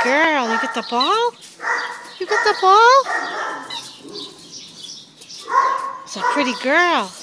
girl. You get the ball? You get the ball? It's a pretty girl.